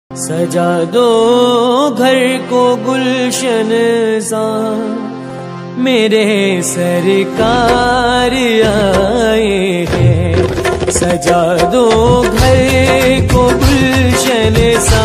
सजा दो घर को गुलशन सा, मेरे सरकार आए हैं। सजा दो घर को गुलशन सा,